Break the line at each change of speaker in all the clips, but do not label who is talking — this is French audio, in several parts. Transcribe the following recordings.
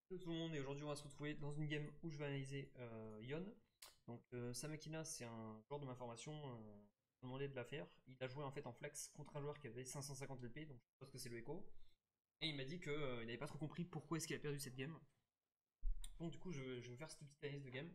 Salut tout le monde, et aujourd'hui on va se retrouver dans une game où je vais analyser Yon. Donc Samakina, c'est un joueur de ma formation, m'a demandé de la faire. Il a joué en fait en flex contre un joueur qui avait 550 LP, donc je suppose que c'est le Echo. Et il m'a dit qu'il n'avait pas trop compris pourquoi est-ce qu'il a perdu cette game. Donc du coup je vais faire cette petite analyse de game.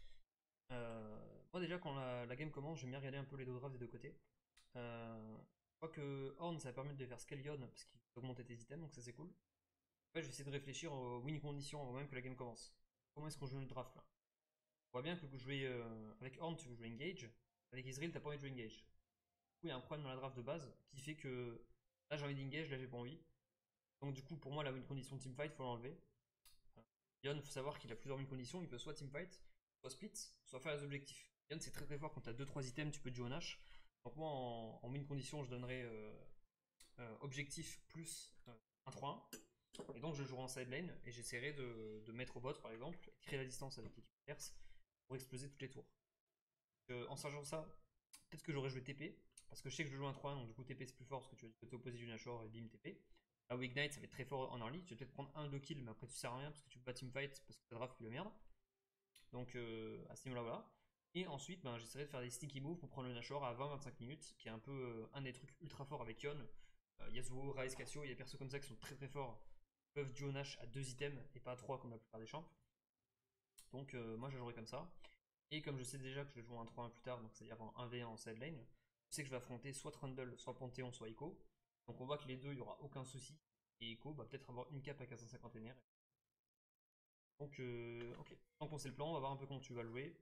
Moi déjà quand la game commence, j'aime bien regarder un peu les deux drafts des deux côtés. Je crois que Horn ça va permettre de faire scale Yon parce qu'il peut augmenter tes items, donc ça c'est cool. En fait, je vais essayer de réfléchir aux win conditions avant même que la game commence. Comment est-ce qu'on joue le draft là? On voit bien que jouer avec Horn, tu veux jouer engage. Avec Israel, t'as pas envie de jouer engage. Du coup, il y a un problème dans la draft de base qui fait que là j'ai envie d'engage, là j'ai pas envie. Donc, du coup, pour moi, la win condition teamfight, faut l'enlever. Yon, il faut savoir qu'il a plusieurs win conditions. Il peut soit teamfight, soit split, soit faire les objectifs. Yon, c'est très très fort quand t'as 2-3 items, tu peux te jouer en H. Donc, moi en win condition, je donnerais objectif plus 1-3-1. Et donc je jouerai en side lane et j'essaierai de mettre au bot par exemple, et de créer la distance avec l'équipe adverse pour exploser toutes les tours. En sachant ça, peut-être que j'aurais joué TP, parce que je sais que je joue un 3-1, donc du coup TP c'est plus fort parce que tu vas du côté opposé du Nashor et bim TP. Là où Ignite ça va être très fort en early, tu vas peut-être prendre 1-2 kills, mais après tu sers à rien parce que tu peux pas teamfight parce que ta draft plus de merde. Donc à ce niveau-là, voilà. Et ensuite, ben, j'essaierai de faire des sneaky moves pour prendre le Nashor à 20-25 minutes, qui est un peu un des trucs ultra forts avec Yon. Yasuo, Raes, Cassio, il y a des persos comme ça qui sont très très forts, peuvent duo Nash à 2 items et pas à 3 comme la plupart des champs. Donc moi je jouerai comme ça. Et comme je sais déjà que je vais jouer un 3-1 plus tard, donc c'est-à-dire en 1v1 en side lane, je sais que je vais affronter soit Trundle, soit Panthéon, soit Echo. Donc on voit que les deux, il n'y aura aucun souci. Et Echo va peut-être avoir une cap à 450 NR. Donc ok, tant qu'on sait le plan, on va voir un peu comment tu vas le jouer.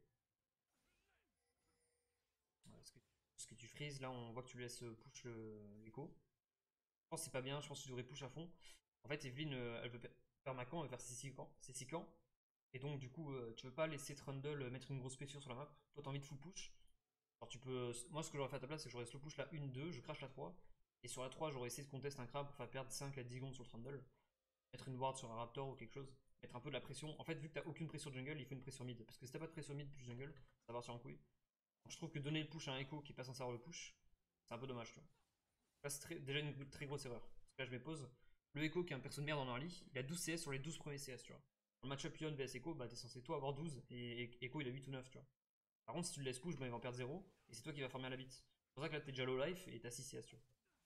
Ce que tu freezes, là on voit que tu laisses push l'Echo. Je pense que c'est pas bien, je pense que tu devrais push à fond. En fait, Evelyne, elle veut faire Macan, elle veut faire ses 6 camps. Et donc, du coup, tu veux pas laisser Trundle mettre une grosse pression sur la map. Toi, t'as envie de full push. Alors, tu peux. Moi, ce que j'aurais fait à ta place, c'est que j'aurais slow push la 1-2, je crash la 3. Et sur la 3, j'aurais essayé de contester un crabe pour faire perdre 5 à 10 secondes sur le Trundle. Mettre une ward sur un Raptor ou quelque chose. Mettre un peu de la pression. En fait, vu que t'as aucune pression jungle, il faut une pression mid. Parce que si t'as pas de pression mid plus jungle, ça va partir en couille. Donc, je trouve que donner le push à un Echo qui est pas censé avoir le push, c'est un peu dommage, tu vois. Là, c'est déjà une très grosse erreur. Parce que là, je me pose. Le Echo, qui est un perso de merde en early, il a 12 CS sur les 12 premiers CS, tu vois. En match-up Yon vs Echo, bah t'es censé toi avoir 12 et Echo il a 8 ou 9, tu vois. Par contre, si tu le laisses push, bah il va en perdre 0 et c'est toi qui vas farmer à la bite. C'est pour ça que là t'es déjà low life et t'as 6 CS, tu vois.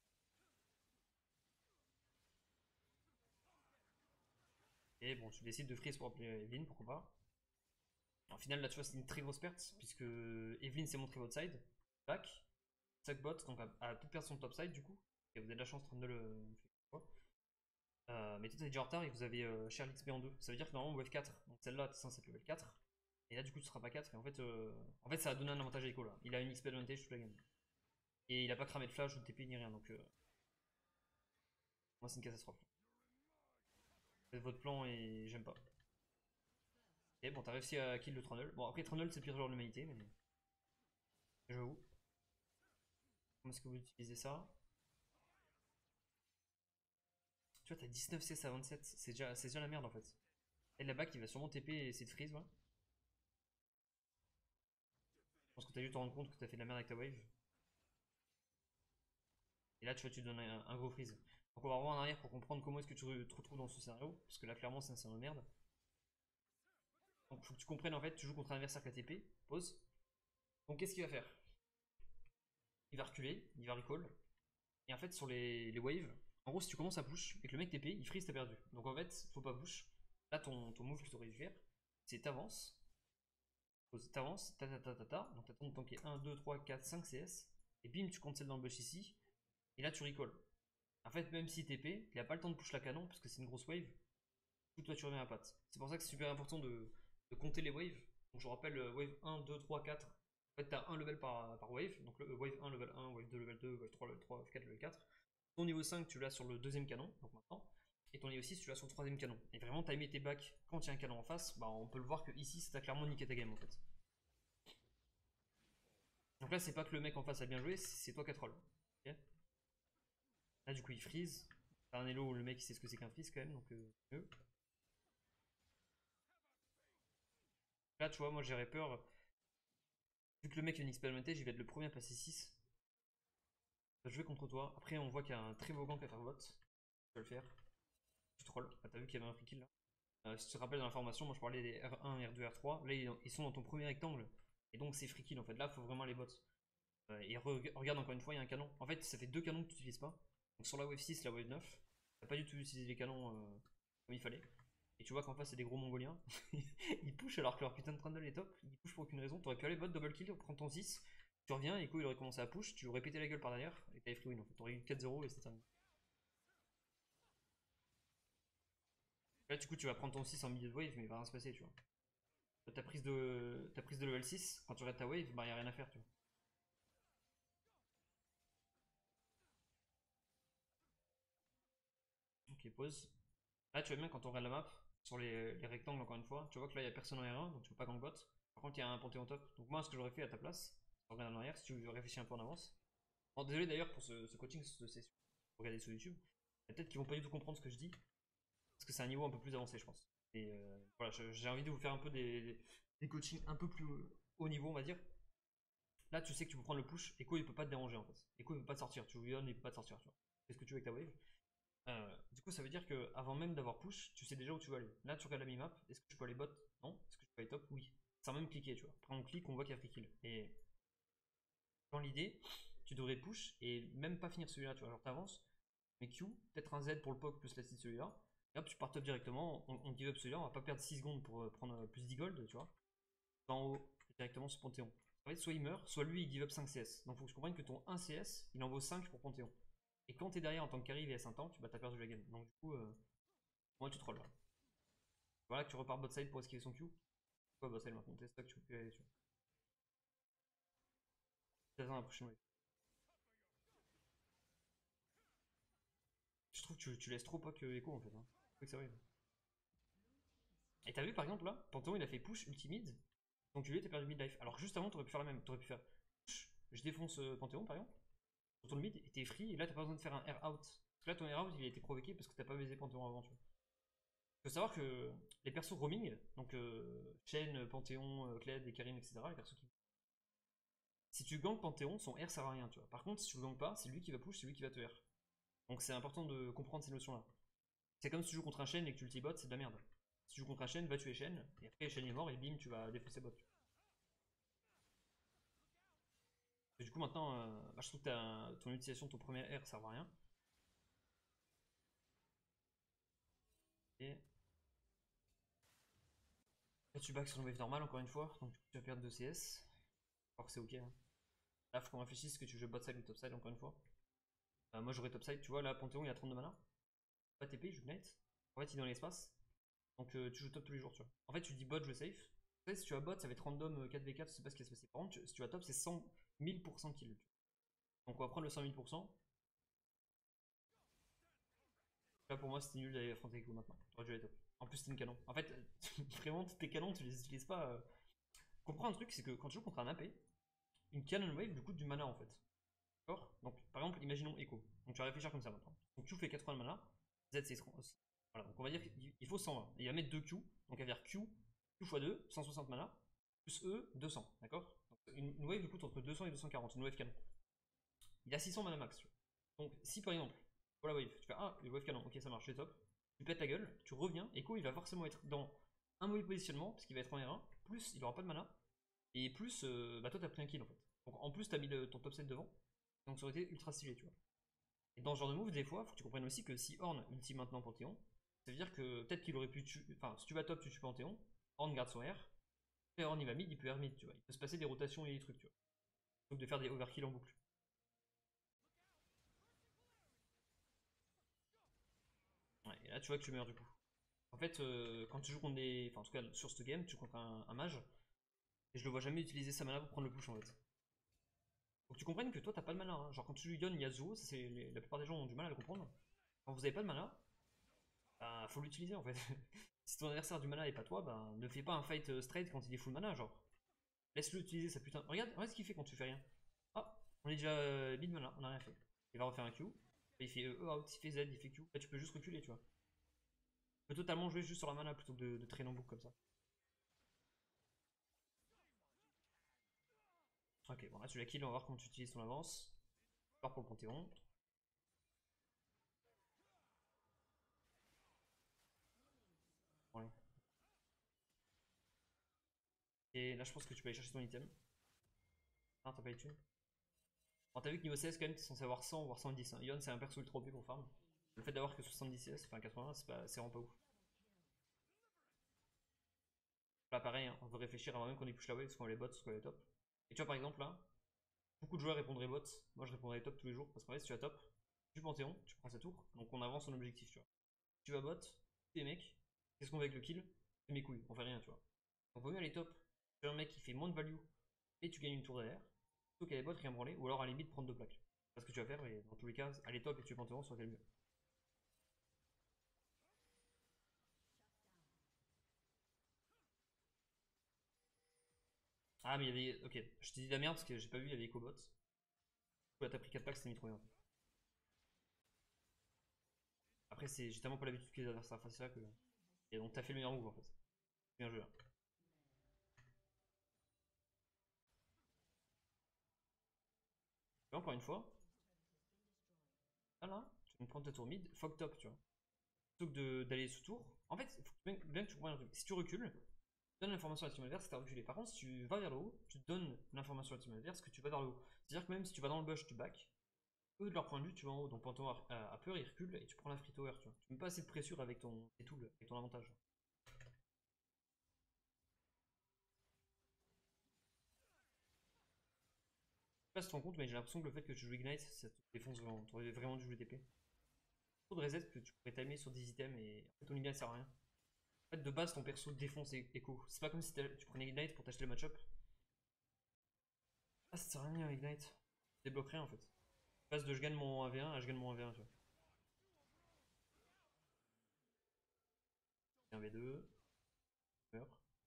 Et bon, tu décides de freeze pour appeler Evelyn, pourquoi pas. En final, là tu vois, c'est une très grosse perte puisque Evelyn s'est montré votre side, back, sac bot, donc a peut-être perdre son top side du coup. Et vous avez de la chance de le. Mais toi t'es déjà en retard et vous avez cher l'XP en 2. Ça veut dire que normalement wave 4, donc celle-là t'es censé être level 4. Et là du coup tu seras pas 4 et en fait ça a donné un avantage à Echo là. Il a une XP advantage toute la game. Et il a pas cramé de flash ou de TP ni rien donc moi c'est une catastrophe. Faites votre plan et j'aime pas. Et bon t'as réussi à kill le Trundle. Bon après Trundle c'est le pire joueur de l'humanité mais j'avoue. Comment est-ce que vous utilisez ça? Tu vois t'as 19 CS à 27, c'est déjà la merde en fait. Et là-bas qui va sûrement TP et essayer de freeze ouais. Je pense que t'as dû te rendre compte que t'as fait de la merde avec ta wave. Et là, tu vois, tu donnes un gros freeze. Donc, on va revoir en arrière pour comprendre comment est-ce que tu te retrouves dans ce scénario. Parce que là, clairement, c'est un scénario de merde. Donc, faut que tu comprennes en fait, tu joues contre un adversaire KTP. Pause. Donc, qu'est-ce qu'il va faire? Il va reculer, il va recall. Et en fait, sur les waves, en gros, si tu commences à push et que le mec TP, il freeze, t'as perdu. Donc, en fait, faut pas push. Là, ton move que tu aurais dû faire, c'est t'avances. T'avances, ta. Donc, t'attends de tanker 1, 2, 3, 4, 5 CS. Et bim, tu comptes celle dans le bush ici. Et là, tu recall. En fait, même si TP, il a pas le temps de push la canon parce que c'est une grosse wave. Tout toi tu reviens à patte. C'est pour ça que c'est super important de compter les waves. Donc je rappelle wave 1, 2, 3, 4. En fait, tu as un level par wave. Donc le wave 1, level 1, wave 2, level 2, wave 3, level 3, wave 4, level 4. Ton niveau 5, tu l'as sur le deuxième canon, donc maintenant. Et ton niveau 6, tu l'as sur le troisième canon. Et vraiment, timer tes bacs quand il y a un canon en face, bah, on peut le voir que ici, ça t'a clairement niqué ta game en fait. Donc là, c'est pas que le mec en face a bien joué, c'est toi qui as troll. Okay, là, du coup, il freeze. T'as un elo où le mec il sait ce que c'est qu'un freeze quand même, donc mieux. Là, tu vois, moi j'aurais peur. Vu que le mec a une expérimenté, je vais être le premier à passer 6. Je vais jouer contre toi. Après, on voit qu'il y a un très beau gank à faire bot. Tu vas le faire. Tu troll. Ah, t'as vu qu'il y avait un free kill là. Si tu te rappelles dans la formation, moi je parlais des R1, R2, R3. Là, ils sont dans ton premier rectangle. Et donc, c'est free kill en fait. Là, il faut vraiment les bots. Et regarde encore une fois, il y a un canon. En fait, ça fait deux canons que tu n'utilises pas. Donc, sur la wave 6, la wave 9, t'as pas du tout utilisé les canons comme il fallait. Et tu vois qu'en face, c'est des gros mongoliens. Ils pushent alors que leur putain de Trundle est top. Ils pushent pour aucune raison. T'aurais pu aller bot, double kill, prendre ton 6. Tu reviens, et il aurait commencé à push. Tu aurais pété la gueule par derrière. Et t'avais free win en fait. T'aurais eu 4-0 et c'était terminé. Là, du coup, tu vas prendre ton 6 en milieu de wave, mais il va rien se passer, tu vois. Ta prise de level 6, quand tu regardes ta wave, bah y a rien à faire, tu vois. Ok, pause. Là, tu vois bien quand on regarde la map, sur les rectangles, encore une fois, tu vois que là, il n'y a personne en R1, donc tu peux pas gangbot. Par contre, il y a un Panthéon top. Donc, moi, ce que j'aurais fait à ta place, si tu regardes en arrière, si tu réfléchis un peu en avance. Bon, désolé d'ailleurs pour ce coaching, cette session. Regardez sur YouTube. Il y a peut-être qu'ils vont pas du tout comprendre ce que je dis, parce que c'est un niveau un peu plus avancé, je pense. Et voilà, j'ai envie de vous faire un peu des coachings un peu plus haut niveau, on va dire. Là, tu sais que tu peux prendre le push, Echo il peut pas te déranger en fait. Echo il peut pas te sortir, tu lui donnes, il peut pas te sortir, tu vois. Qu'est-ce que tu veux avec ta wave? Du coup, ça veut dire que avant même d'avoir push, tu sais déjà où tu veux aller. Là, tu regardes la minimap, est-ce que je peux aller bot? Non. Est-ce que je peux aller top? Oui. Sans même cliquer, tu vois. Après, on clique, on voit qu'il y a free kill. Et dans l'idée, tu devrais push et même pas finir celui-là, tu vois. Genre, t'avances, mais Q, peut-être un Z pour le poke plus la de celui-là. Et hop, tu pars top directement, on give up celui-là, on va pas perdre 6 secondes pour prendre plus 10 gold, tu vois. En haut, directement sur Panthéon. En fait, soit il meurt, soit lui il give up 5 CS. Donc faut que tu comprennes que ton 1 CS, il en vaut 5 pour Panthéon. Et quand t'es derrière en tant que carry VS un temps, tu t'as perdu la game. Donc du coup, moi tu trolls là. Voilà que tu repars bot side pour esquiver son Q. Quoi bot side maintenant? T'es stock, tu peux plus aller dessus. T'attends la prochaine wave. Je trouve que tu laisses trop pas que Echo en fait. Hein. Faut que ça arrive. Et t'as vu par exemple là, Panthéon il a fait push ultimate. Donc lui t'as perdu mid life. Alors juste avant t'aurais pu faire la même. T'aurais pu faire push, je défonce Panthéon par exemple. Sur le mid et t'es free et là t'as pas besoin de faire un air out. Parce que là ton air out il a été provoqué parce que t'as pas baisé Panthéon avant tu vois. Faut savoir que les persos roaming, donc Shen, Panthéon, Kled et Karim, etc., les persos qui. Si tu ganks Panthéon, son R sert à rien, tu vois. Par contre, si tu le ganks pas, c'est lui qui va push, c'est lui qui va te R. Donc c'est important de comprendre ces notions-là. C'est comme si tu joues contre un Shen et que tu ulti-bot, c'est de la merde. Si tu joues contre un Shen, va tuer Shen, et après Shen est mort et bim, tu vas défoncer bot. Et du coup, maintenant, bah, je trouve que ton utilisation de ton premier R sert à rien. Et là, tu back sur une wave normale, encore une fois, donc tu vas perdre 2 CS. Alors que c'est ok. Hein. Là, faut qu'on réfléchisse que tu joues bot side ou top side, encore une fois. Moi j'aurais top side, tu vois, là Panthéon il a 32 mana. Pas TP, il joue Knight. En fait, il est dans l'espace. Donc tu joues top tous les jours, tu vois. En fait, tu dis bot, je safe. En fait, si tu as bot, ça va être random 4v4, je sais pas ce qui va se passer. Par contre, si tu as top, c'est 100 1000% kill. Donc on va prendre le 100 000%. Là pour moi, c'était nul d'aller affronter Echo maintenant. T'aurais dû aller top. En plus, c'était une canon. En fait, vraiment, tes canons, tu les utilises pas. Comprends un truc, c'est que quand tu joues contre un AP, une cannon wave lui coûte du mana en fait. D'accord. Donc par exemple, imaginons Echo. Donc tu vas réfléchir comme ça maintenant. Donc Q fait 80 mana, Z c'est. Voilà, donc on va dire qu'il faut 120. Et il va mettre 2 Q, donc il va faire Q, Q x 2, 160 mana, plus E, 200, d'accord. Une wave du coup entre 200 et 240, une wave canon. Il a 600 mana max. Tu vois. Donc si par exemple, voilà wave, tu fais ah, une wave canon, ok ça marche, c'est top. Tu pètes la gueule, tu reviens, Echo il va forcément être dans un mauvais positionnement, parce qu'il va être en R1, plus il aura pas de mana, et plus bah toi t'as pris un kill en fait. Donc en plus t'as mis ton top set devant, donc ça aurait été ultra stylé, tu vois. Et dans ce genre de move, des fois, faut que tu comprennes aussi que si Horn ultime maintenant Panthéon, ça veut dire que peut-être qu'il aurait pu tuer. Enfin, si tu vas top, tu tues Panthéon, Horn garde son R, après Horn il va mid, il peut R mid, tu vois. Il peut se passer des rotations et des trucs, tu vois. Donc de faire des overkill en boucle. Ouais, et là tu vois que tu meurs du coup. En fait, quand tu joues contre des. Enfin, en tout cas, sur ce game, tu joues contre un mage, et je le vois jamais utiliser sa mana pour prendre le push en fait. Faut que tu comprennes que toi t'as pas de mana. Hein. Genre quand tu lui donnes Yasuo, ça, la plupart des gens ont du mal à le comprendre. Quand vous avez pas de mana, bah faut l'utiliser en fait. Si ton adversaire a du mana et pas toi, bah ne fais pas un fight straight quand il est full mana, genre. Laisse-le utiliser sa putain. Regarde ce qu'il fait quand tu fais rien. Ah, on est déjà mid mana, on a rien fait. Il va refaire un Q. Il fait E out, il fait Z, il fait Q. Là tu peux juste reculer, tu vois. Tu peux totalement jouer juste sur la mana plutôt que de traîner en boucle comme ça. Ok, bon là tu la kill, on va voir comment tu utilises ton avance. Je pars pour le Panthéon. Ouais. là je pense que tu peux aller chercher ton item. Ah, t'as pas les thunes. Alors t'as vu que niveau CS quand même t'es censé avoir 100 voire 110. Hein. Yon c'est un perso ultra OP pour farm. Le fait d'avoir que 70 CS, enfin 80, c'est vraiment pas ouf. Là pareil, hein, on veut réfléchir avant même qu'on ait push la wave, soit les bots, soit les top. Et tu vois par exemple là, beaucoup de joueurs répondraient bot, moi je répondrais top tous les jours, parce qu'en fait si tu as top, du Panthéon, tu prends sa tour, donc on avance son objectif, tu vois. Tu vas bot, t'es mec, qu'est-ce qu'on fait avec le kill? C'est mes couilles, on fait rien, tu vois. Donc vaut mieux aller top, tu as un mec qui fait moins de value, et tu gagnes une tour derrière, plutôt qu'aller bot, rien branler, ou alors à la limite prendre deux plaques. C'est ce que tu vas faire, et dans tous les cas, aller top et tu Panthéon, soit le mieux. Ah mais il y avait, ok, je t'ai dit de la merde parce que j'ai pas vu, il y avait EcoBot. Là t'as pris 4 packs, c'était mis trop bien. Après j'ai tellement pas l'habitude que les adversaires fassent ça que... Et donc t'as fait le meilleur move en fait. Bien joué. Hein. Et encore une fois, là, tu vas me prendre ta tour mid, fuck top, tu vois. Plutôt que d'aller sous tour. En fait, il faut bien que tu comprennes un truc. Si tu recules, tu donnes l'information à la team adverse, t'as reculé. Par contre, si tu vas vers le haut, tu donnes l'information à la team adverse que tu vas vers le haut. C'est-à-dire que même si tu vas dans le bush, tu back, eux de leur point de vue, tu vas en haut. Donc Panthéon a peur, il recule et tu prends la free tower, tu vois. Tu mets pas assez de pressure avec tes tools, avec ton avantage. Je sais pas si tu te rends compte, mais j'ai l'impression que le fait que tu joues Ignite, ça te défonce vraiment. Tu aurais vraiment dû jouer TP. Trop de reset que tu pourrais timer sur des items et en fait ton Ignite sert à rien. En fait, de base, ton perso défonce Echo. C'est pas comme si tu prenais Ignite pour t'acheter le match-up. Ah, ça sert à rien Ignite. Tu débloques rien en fait. Je passe de je gagne mon 1v1 à je gagne mon 1v1, tu vois. 1v2, meurs.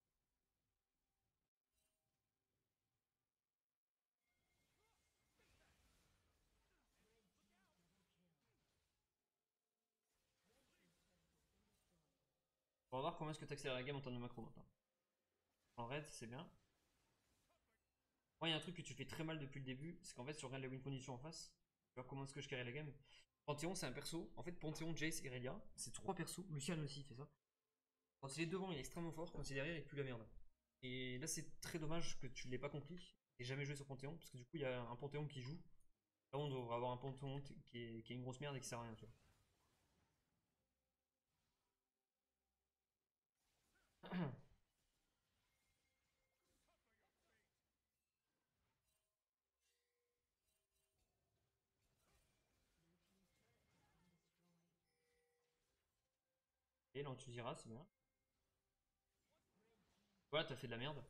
On va voir comment est-ce que tu accélères la game en termes de macro maintenant. En raid, c'est bien. Moi, il y a un truc que tu fais très mal depuis le début, c'est qu'en fait, si tu regardes les win conditions en face, tu vois comment est-ce que je carry la game. Panthéon, c'est un perso. En fait, Panthéon, Jace et Relia, c'est trois persos. Lucian aussi fait ça. Quand il est devant, il est extrêmement fort. Quand il est derrière, il pue la merde. Et là, c'est très dommage que tu l'aies pas compris et jamais joué sur Panthéon, parce que du coup, il y a un Panthéon qui joue. Là, on devrait avoir un Panthéon qui est une grosse merde et qui sert à rien, tu vois. Et là, tu diras, c'est bien. Voilà, t'as fait de la merde.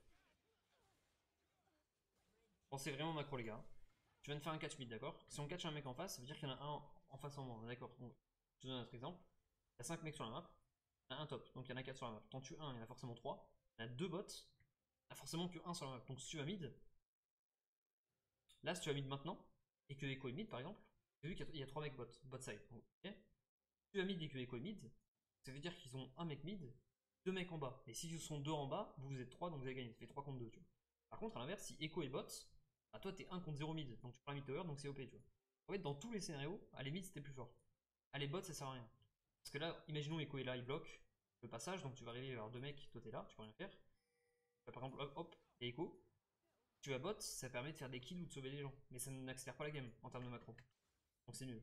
Pensez vraiment macro, les gars. Tu viens de faire un catch mid, d'accord? Si on catch un mec en face, ça veut dire qu'il y en a un en face en moins, d'accord? Donc, je te donne un autre exemple. Il y a 5 mecs sur la map, il y en a un top, donc il y en a 4 sur la map. T'en tues un, il y en a forcément 3. Il y en a 2 bots, il y en a forcément que un sur la map. Donc si tu vas mid, là si tu vas mid maintenant, et que Echo est mid par exemple, j'ai vu qu'il y a 3 mecs bot side. Donc, ok, si tu vas mid et que Echo est mid, ça veut dire qu'ils ont un mec mid, 2 mecs en bas. Et si ils sont 2 en bas, vous êtes 3, donc vous avez gagné. Ça fait 3 contre 2, tu vois. Par contre, à l'inverse, si Echo est bot, bah toi t'es 1 contre 0 mid, donc tu prends la mid tower, donc c'est OP, tu vois. En fait, dans tous les scénarios, à les mid c'était plus fort. À les bots, ça sert à rien. Parce que là, imaginons Echo est là, il bloque le passage, donc tu vas arriver vers 2 mecs, toi t'es là, tu peux rien faire. Par exemple, hop, hop, et Echo. Tu vas bot, ça permet de faire des kills ou de sauver des gens. Mais ça n'accélère pas la game en termes de macro. Donc c'est nul.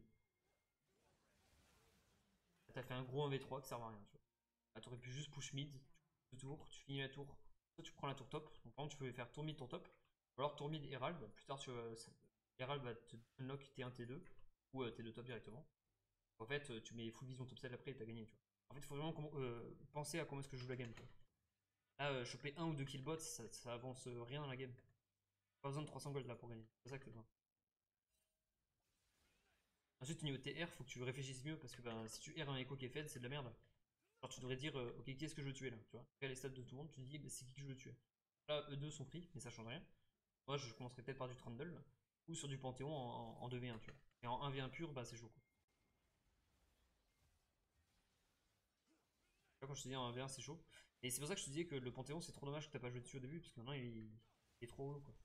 T'as fait un gros 1v3 qui sert à rien, tu vois. Là, t'aurais pu juste push mid, tu tour, tu finis la tour. Toi, tu prends la tour top. Donc, par exemple, tu peux faire tour mid, ton top. Ou alors tour mid Herald. Plus tard, Herald va te unlock T1, T2. Ou T2 top directement. En fait, tu mets full vision top side après et t'as gagné, tu vois. En fait, il faut vraiment penser à comment est-ce que je joue la game, tu vois. Là, choper 1 ou 2 kill bots, ça avance rien dans la game. Pas besoin de 300 gold là pour gagner. C'est ça que t'as besoin. Ensuite, niveau TR, faut que tu réfléchisses mieux parce que ben, si tu R un écho qui est fed, c'est de la merde. Alors, tu devrais dire, ok, qui est-ce que je veux tuer là, tu vois. Regarde les stats de tout le monde, tu te dis, bah, c'est qui que je veux tuer. Là, eux deux sont free, mais ça change rien. Moi, je commencerai peut-être par du Trundle ou sur du Panthéon en 2v1, tu vois. Et en 1v1 pur, bah, c'est chaud quoi. Là, quand je te dis en 1v1, c'est chaud. Et c'est pour ça que je te disais que le Panthéon, c'est trop dommage que t'as pas joué dessus au début, parce que maintenant il est trop haut quoi.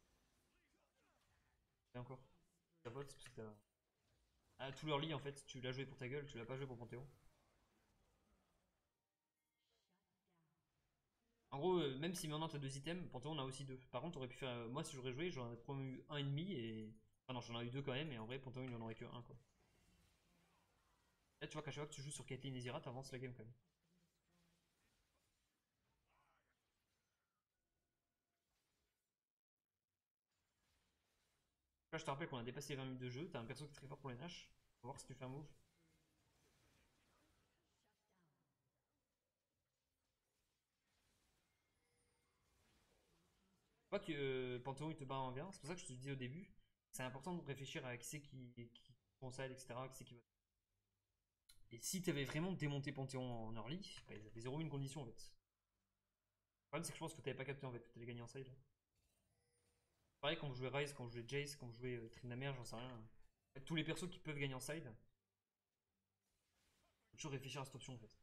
Et encore. Ta vote, parce que t'as. Ah, tout leur lit en fait, tu l'as joué pour ta gueule, tu l'as pas joué pour Panthéon. En gros, même si maintenant t'as 2 items, Panthéon en a aussi 2. Par contre, t'aurais pu faire. Moi, si j'aurais joué, j'en aurais probablement eu un et demi et. Enfin, non, j'en ai eu 2 quand même, et en vrai, Panthéon il en aurait que un quoi. Là, tu vois qu'à chaque fois que tu joues sur Caitlyn et Zyra, t'avances la game quand même. Là, je te rappelle qu'on a dépassé les 20 minutes de jeu, t'as un perso qui est très fort pour les Nash. On va voir si tu fais un move. Tu vois que Panthéon il te bat en 1v1, c'est pour ça que je te dis au début, c'est important de réfléchir à qui c'est qui concède, etc. Qui c'est qui va. Et si t'avais vraiment démonté Panthéon en early, bah, ils avaient 0 une condition en fait. Le problème c'est que je pense que t'avais pas capté en fait, que t'allais gagner en side. Pareil quand vous jouez Ryze, quand vous jouez Jace, quand vous jouez Tryndamere, j'en sais rien. En fait, tous les persos qui peuvent gagner en side, faut toujours réfléchir à cette option en fait.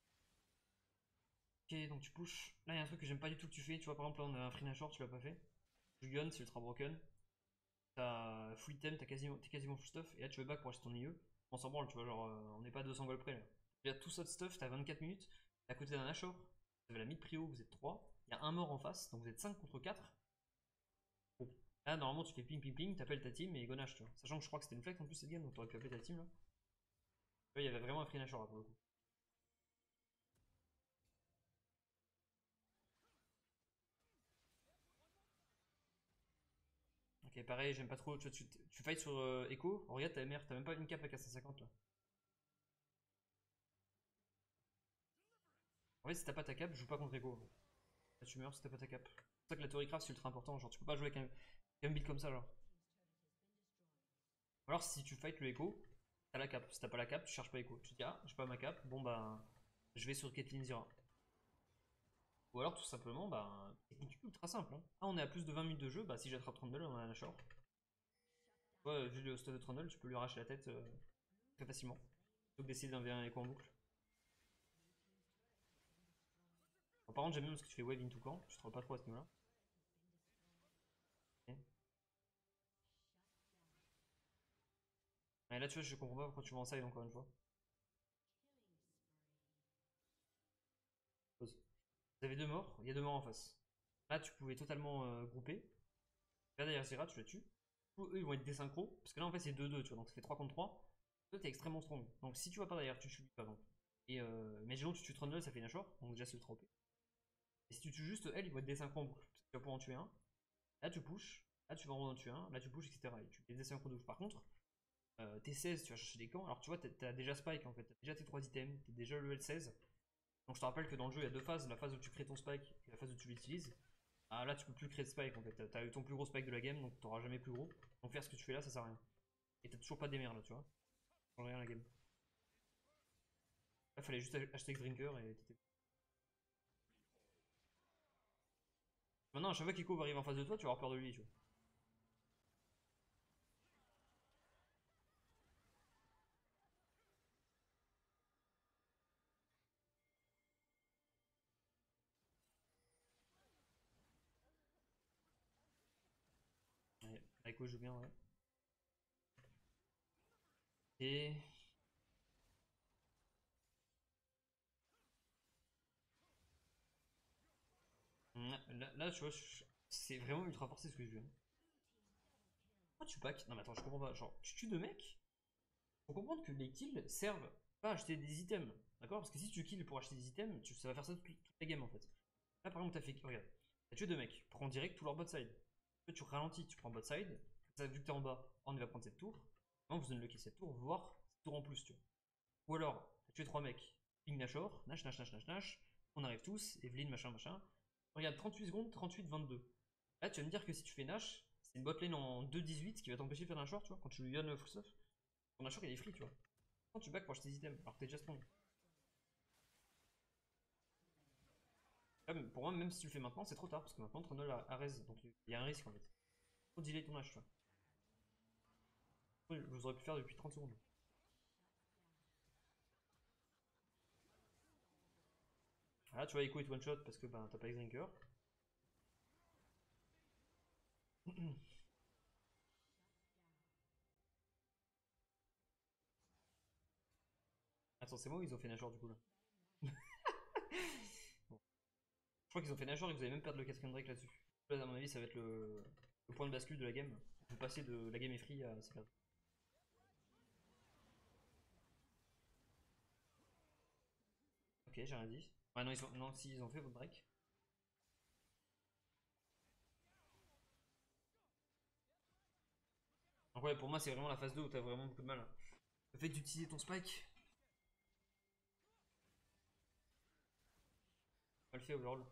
Ok, donc tu push. Là, il y a un truc que j'aime pas du tout que tu fais. Tu vois, par exemple, là, on a un free short, tu l'as pas fait. Julian, c'est ultra broken. T'as full item, t'es quasiment full stuff. Et là, tu veux back pour acheter ton IE. On s'en branle, tu vois, genre, on n'est pas à 200 gold près là. Il y a tout ça de stuff, t'as 24 minutes. T'es à côté d'un Ashore. Vous avez la mid prio, vous êtes 3. Il y a un mort en face, donc vous êtes 5 contre 4. Bon. Là, normalement, tu fais ping ping ping, t'appelles ta team et gonache, tu vois. Sachant que je crois que c'était une flex en plus cette game, donc t'aurais pu appeler ta team là. Là, il y avait vraiment un free Nashor là pour le coup. Ok, pareil, j'aime pas trop. Tu fights sur Echo. Oh, regarde ta MR, t'as même pas une cap à 450 là. En fait, si t'as pas ta cap, joue pas contre Echo. Là, tu meurs si t'as pas ta cap. C'est pour ça que la Theory Craft c'est ultra important. Genre, tu peux pas jouer avec un build comme ça, genre. Ou alors, si tu fight le Echo, t'as la cap. Si t'as pas la cap, tu cherches pas Echo. Tu te dis, ah, j'ai pas ma cap, bon bah, je vais sur Caitlyn Zyra. Ou alors, tout simplement, bah, technique ultra simple. Hein. Ah, on est à plus de 20 minutes de jeu, bah, si j'attrape Trundle, on a un short. Ouais, vu le stade de Trundle, tu peux lui arracher la tête très facilement. Plutôt que d'essayer d'un Echo en boucle. Bon, par contre, j'aime bien parce que tu fais wave into camp, je te trouve pas trop à ce niveau-là. Ok. Et là, tu vois, je comprends pas pourquoi tu vas en side encore une fois. Pause. Vous avez 2 morts, il y a 2 morts en face. Là, tu pouvais totalement grouper. Là, derrière Zera, tu la tues. Eux, ils vont être désynchro. Parce que là, en fait, c'est 2-2, tu vois. Donc, ça fait 3 contre 3. Toi, t'es extrêmement strong. Donc, si tu vas pas derrière, tu tues par exemple. Et imaginons, tu tues Trundle, ça fait une Nashor. Donc, déjà, c'est ultra OP. Et si tu tues juste elle, ils vont être désynchro en boucle. Parce que tu vas pouvoir en tuer un. Là, tu pushes. Là, tu vas en tuer un. Là, tu pushes, etc. Et tu les désynchro de ouf. Par contre, t'es 16, tu vas chercher des camps. Alors, tu vois, t'as déjà Spike en fait. T'as déjà tes 3 items. T'es déjà level 16. Donc, je te rappelle que dans le jeu, il y a 2 phases. La phase où tu crées ton Spike et la phase où tu l'utilises. Ah là tu peux plus créer de spike en fait, t'as eu ton plus gros spike de la game donc t'auras jamais plus gros. Donc faire ce que tu fais là ça sert à rien. Et t'as toujours pas d'émer là tu vois. Ça change rien la game. Là fallait juste acheter X-Drinker et t'étais. Maintenant à chaque fois qu'Echo va arriver en face de toi tu vas avoir peur de lui tu vois. Ouais, là, Echo joue bien ouais. Et. Là, tu vois, c'est vraiment ultra forcé ce que je veux. Pourquoi tu back? Non mais attends je comprends pas. Genre tu tues 2 mecs. Faut comprendre que les kills servent pas à acheter des items. D'accord. Parce que si tu kills pour acheter des items, ça va faire ça toute la game en fait. Là par exemple t'as fait. Regarde. T'as tué 2 mecs. Prends direct tout leur bot side. Tu ralentis, tu prends bot side. Ça, vu que t'es en bas, on va prendre cette tour. On vous donne le kill cette tour, voire cette tour en plus, tu vois. Ou alors, t'as tué 3 mecs. Ping Nashor, Nash, Nash, Nash, Nash, Nash. On arrive tous, Evelyn, machin, machin. Regarde, 38 secondes, 38, 22. Là, tu vas me dire que si tu fais Nash, c'est une bot lane en 2-18 qui va t'empêcher de faire Nashor, tu vois, quand tu lui donnes le full stuff. Ton Nashor, il est free, tu vois. Quand tu back pour acheter des items, alors que t'es déjà strong. Là, pour moi, même si tu le fais maintenant, c'est trop tard, parce que maintenant, Trundle a raise, donc il y a un risque en fait. Faut delay ton Nash, tu vois. Je vous aurais pu faire depuis 30 secondes. Ah, là, tu vois, Echo est one shot parce que ben, t'as pas X-Drinker. Attends, c'est moi ou ils ont fait Nashor du coup là? Bon. crois qu'ils ont fait Nashor et vous allez même perdre le 4ème Drake là-dessus. Là, à mon avis, ça va être le point de bascule de la game. Vous passez de la game est free à c'est perdu. Ok, j'ai rien dit. Ouais, non, non, si, ils ont fait votre Drake. Donc, ouais, pour moi, c'est vraiment la phase 2 où t'as vraiment beaucoup de mal. Le fait d'utiliser ton spike. Mal fait overall.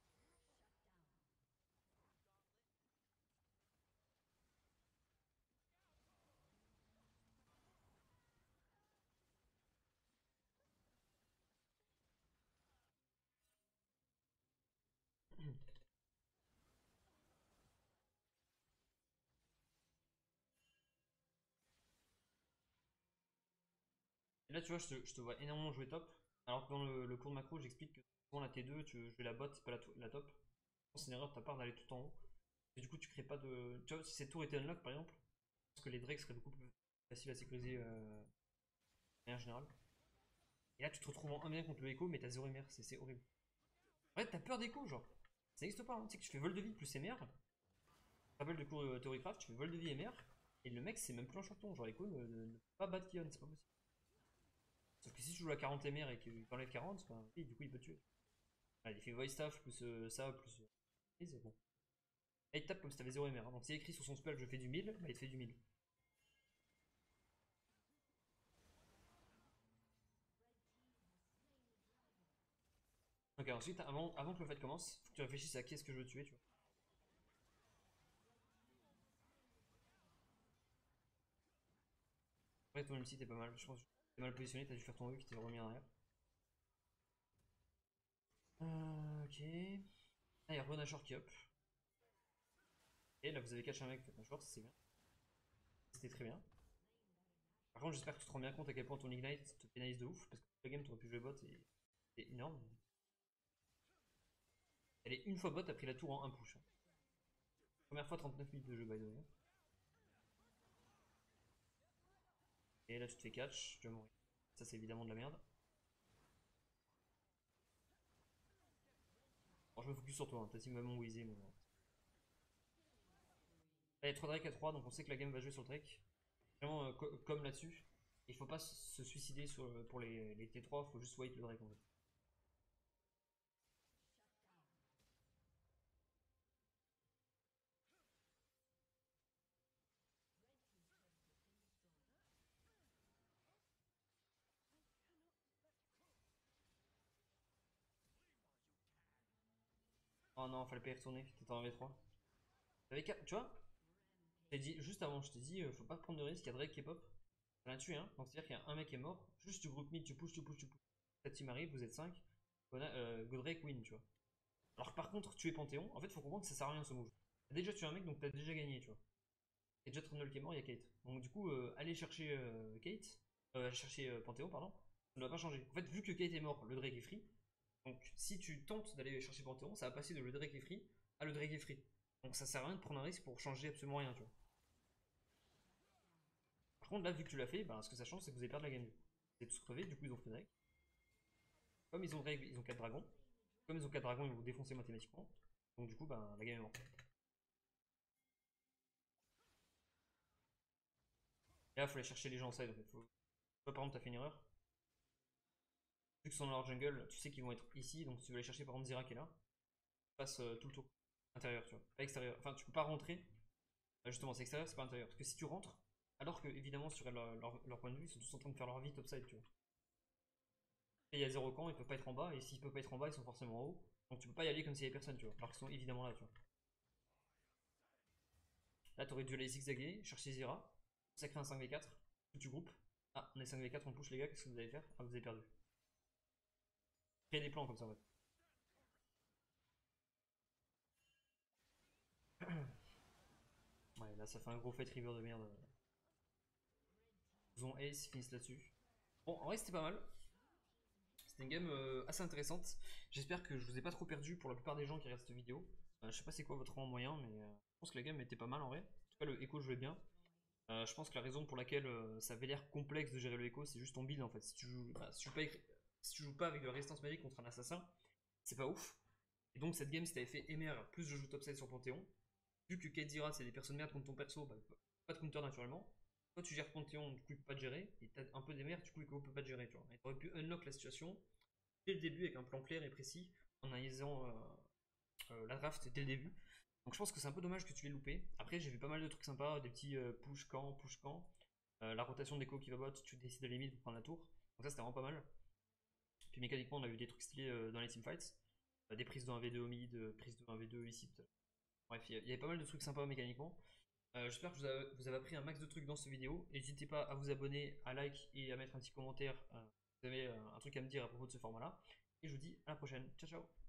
Et là, tu vois, je te vois énormément jouer top. Alors que dans le cours de macro, j'explique que souvent la T2, tu joues la bot, c'est pas la top. C'est une erreur de ta part d'aller tout en haut. Et du coup, tu crées pas de. Tu vois, si cette tour était unlock par exemple, je pense que les drakes seraient beaucoup plus faciles à sécuriser de manière générale. Et là, tu te retrouves en 1v1 contre le Echo, mais t'as 0 MR, c'est horrible. En fait, t'as peur d'Echo, genre. Ça n'existe pas, hein. Tu sais que tu fais vol de vie plus MR. Rappel de cours de Theorycraft, tu fais vol de vie MR. Et le mec, c'est même plus un champion. Genre, Echo ne peut pas battre Kion, c'est pas possible. Sauf que si tu joues à 40 MR et qu'il t'enlève 40, ben, oui, du coup, il peut te tuer. Ah, il fait voice staff plus ça, plus. C'est bon. Et il tape comme si t'avais 0 MR. Hein. Donc, c'est écrit sur son spell, je fais du 1000, bah il te fait du 1000. Ok, ensuite, avant que le fight commence, faut que tu réfléchisses à qui est-ce que je veux tuer, tu vois. Après, ton ulti t'es pas mal. Je pense que t'es mal positionné, t'as dû faire ton E qui t'est remis en arrière. Ok. Ah, il y a Renachor qui up. Et là, vous avez catch un mec, faites Nashor, c'est bien. C'était très bien. Par contre, j'espère que tu te rends bien compte à quel point ton Ignite te pénalise de ouf, parce que la game, t'aurais pu jouer bot et c'est énorme. Elle est une fois bot, t'as pris la tour en un push. Hein. Première fois 39 minutes de jeu, by the way. Et là, tu te fais catch, tu vas mourir. Ça, c'est évidemment de la merde. Bon, je me focus sur toi, hein. Ta team va m'enwiser, mais bon. Là, il y a 3 Drake à 3, donc on sait que la game va jouer sur le Drake. Vraiment, comme là-dessus. Il faut pas se suicider pour les T3, faut juste wait le Drake en fait. Oh non, fallait pas y retourner, t'étais en V3. Tu vois, je t'ai dit juste avant, je t'ai dit, faut pas prendre de risque, il y a Drake qui est pop. Ça l'a tué, hein. Donc c'est-à-dire qu'il y a un mec qui est mort, juste tu groupe mid, tu push, tu push, tu push. Ta team arrive, vous êtes 5, Godrake win, tu vois. Alors que par contre, tuer Panthéon, en fait, faut comprendre que ça sert à rien ce move. T'as déjà tué un mec, donc t'as déjà gagné, tu vois. Et déjà Trundle qui est mort, il y a Kate. Donc du coup, aller chercher Kate, aller chercher Panthéon, pardon, ça ne va pas changer. En fait, vu que Kate est mort, le Drake est free. Donc si tu tentes d'aller chercher Panthéon, ça va passer de le Drake est free à le Drake est free. Donc ça sert à rien de prendre un risque pour changer absolument rien, tu vois. Par contre, là, vu que tu l'as fait, bah, ce que ça change, c'est que vous allez perdre la game. Vous êtes tous crevés, du coup, ils ont fait Drake. Comme ils ont Drake, ils ont 4 dragons. Comme ils ont 4 dragons, ils vont vous défoncer mathématiquement. Donc, du coup, bah, la game est morte. Et là, il faut aller chercher les gens en side en fait. Toi, par exemple, t'as fait une erreur. Vu qu'ils sont dans leur jungle, tu sais qu'ils vont être ici. Donc, si tu veux aller chercher par exemple Zira qui est là, passe tout le tour. Intérieur, tu vois. Pas extérieur. Enfin, tu peux pas rentrer. Justement, c'est extérieur, c'est pas intérieur. Parce que si tu rentres, alors que évidemment, sur leur point de vue, ils sont tous en train de faire leur vie topside, tu vois. Et il y a 0 camp, ils peuvent pas être en bas, et s'ils peuvent pas être en bas, ils sont forcément en haut. Donc tu peux pas y aller comme s'il y avait personne, tu vois. Alors qu'ils sont évidemment là, tu vois. Là, t'aurais dû aller zigzaguer, chercher Zira, ça crée un 5v4, tu groupes. Ah, on est 5v4, on push les gars, qu'est-ce que vous allez faire? Ah, vous avez perdu. Créer des plans comme ça, en fait. Ouais, là, ça fait un gros fight river de merde. Ils ont ace, ils finissent là-dessus. Bon, en vrai, c'était pas mal. C'était une game assez intéressante. J'espère que je vous ai pas trop perdu pour la plupart des gens qui regardent cette vidéo. Je sais pas c'est quoi votre rang moyen, mais je pense que la game était pas mal en vrai. En tout cas, le echo jouait bien. Je pense que la raison pour laquelle ça avait l'air complexe de gérer le echo, c'est juste ton build en fait. Si tu joues pas avec de la résistance magique contre un assassin, c'est pas ouf. Et donc cette game, si t'avais fait MR plus je joue top side sur Panthéon, vu que Kadzira c'est des personnes merde contre ton perso, bah, pas de counter naturellement. Toi tu gères Panthéon, du coup il peut pas te gérer, et t'as un peu des merdes, du coup Echo peut pas te gérer, tu vois. Et t'aurais pu unlock la situation dès le début avec un plan clair et précis, en analysant la draft dès le début. Donc je pense que c'est un peu dommage que tu l'aies loupé. Après j'ai vu pas mal de trucs sympas, des petits push camp. La rotation d'écho qui va bot, tu décides d'aller mid pour prendre la tour. Donc ça c'était vraiment pas mal. Puis mécaniquement on a eu des trucs stylés dans les teamfights. Des prises de 1v2 au mid, prises de 1v2 ici. Bref, il y avait pas mal de trucs sympas mécaniquement. J'espère que vous avez appris un max de trucs dans cette vidéo. N'hésitez pas à vous abonner, à like et à mettre un petit commentaire. Vous avez un truc à me dire à propos de ce format là. Et je vous dis à la prochaine. Ciao ciao.